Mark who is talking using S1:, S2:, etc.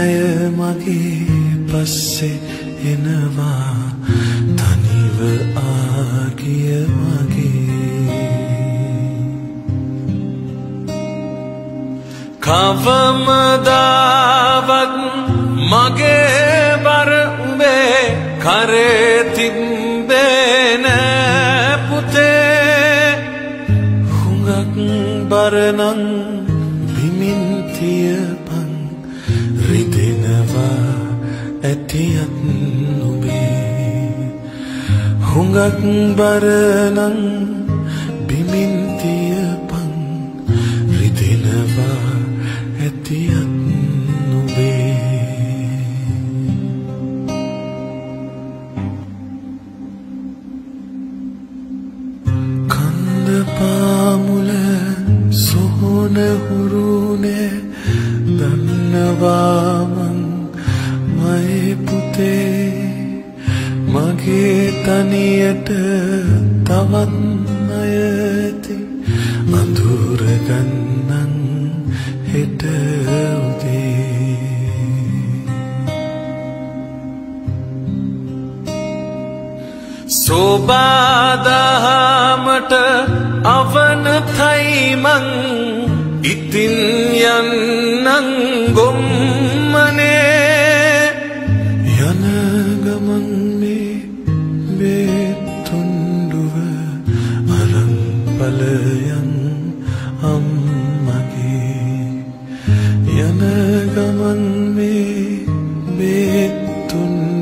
S1: අය මගේ පස්සේ එනවා තනිව ආගිය මගේ කවමදාවත් මගේ බර උඹේ කරේ තිබ්බේ නෑ පුතේ හුඟක් බරනම් බිමින් තියපන් රිදෙනවා ඇතියත් නුඹේ හුඟක් බරනම් බිමින් තියපන් රිදෙනවා ඇතියත් නුඹේ කන්ද පාමුල සොහොන හුරුනේ දන්නවා මං මයේ පුතේ මගේ තනියට තවත් අයති අඳුර ගන්නන් හෙට උදේ සෝබාදහමට අවනතයි මං ඉතින් යන්නන් ගොම්මනේ යන ගමන් මේ බේතුන්ඩුව අරන් බලයන් අම්මගේ යන ගමන් මේ බේතුන්ඩුව